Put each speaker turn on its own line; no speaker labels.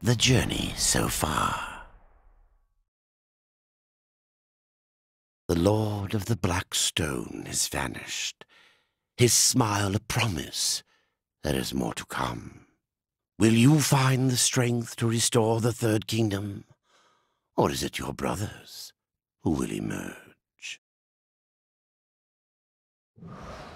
the journey so far. The Lord of the Black Stone has vanished, his smile a promise there is more to come. Will you find the strength to restore the Third Kingdom, or is it your brothers who will emerge?